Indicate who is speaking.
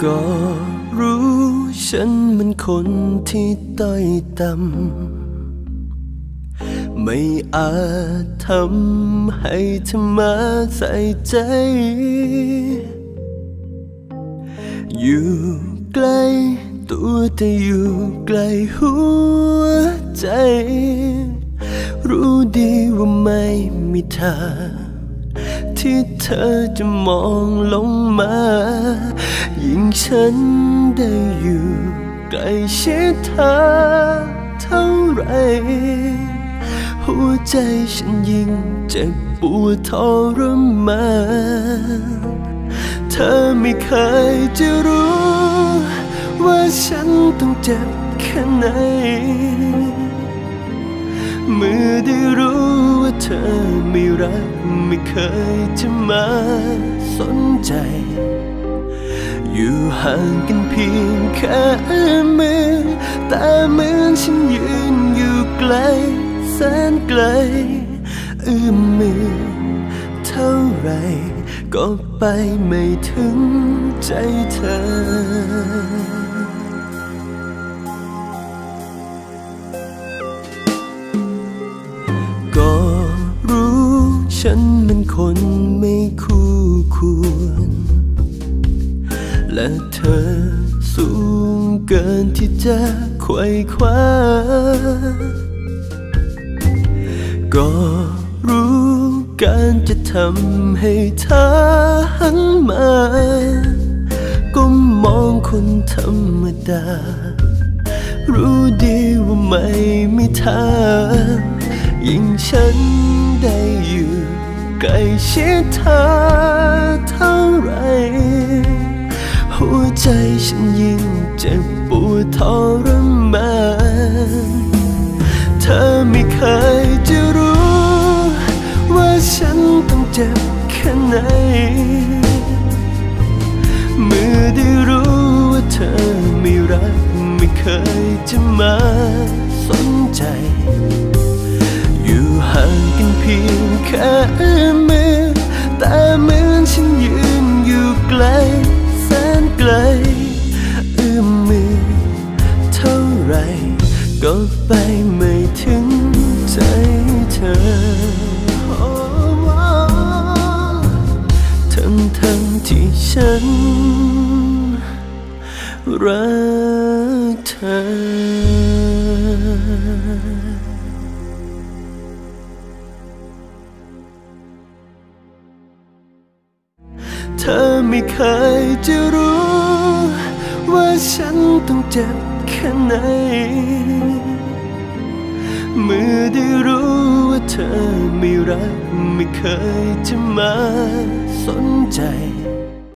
Speaker 1: ก็รู้ฉันมันคนที่ต้อยต่ำไม่อาจทำให้เธอมาใส่ใจอยู่ใกล้ตัวแต่อยู่ไกลหัวใจรู้ดีว่าไม่มีทางที่เธอจะมองลงมายิ่งฉันได้อยู่ใกล้ชิดเธอเท่าไรหัวใจฉันยิ่งเจ็บปวดทรมานเธอไม่เคยจะรู้ว่าฉันต้องเจ็บแค่ไหนเมื่อได้รู้ว่าเธอไม่รักไม่เคยจะมาสนใจอยู่ห่างกันเพียงแค่มือแต่เหมือนฉันยืนอยู่ไกลแสนไกลเอื้อมมือเท่าไรก็ไปไม่ถึงใจเธอก็รู้ฉันมันคนไม่คู่ควรและเธอสูงเกินที่จะไขว่คว้าก็รู้การจะทำให้เธอหันมาก้มมองคนธรรมดารู้ดีว่าไม่มีทางยิ่งฉันได้อยู่ใกล้ชิดเธอเท่าไรหัวใจฉันยิ่งเจ็บปวดทรมานเธอไม่เคยจะรู้ว่าฉันต้องเจ็บแค่ไหนเมื่อได้รู้ว่าเธอไม่รักไม่เคยจะมาสนใจอยู่ห่างกันเพียงแค่มือแต่เหมือนฉันยืนอยู่ไกลแสนไกลเอื้อมมือเท่าไรก็ไปไม่ถึงใจเธอทั้งที่ฉันรักเธอเธอไม่เคยจะรู้ว่าฉันต้องเจ็บแค่ไหนเมื่อได้รู้ว่าเธอไม่รักไม่เคยจะมาสนใจ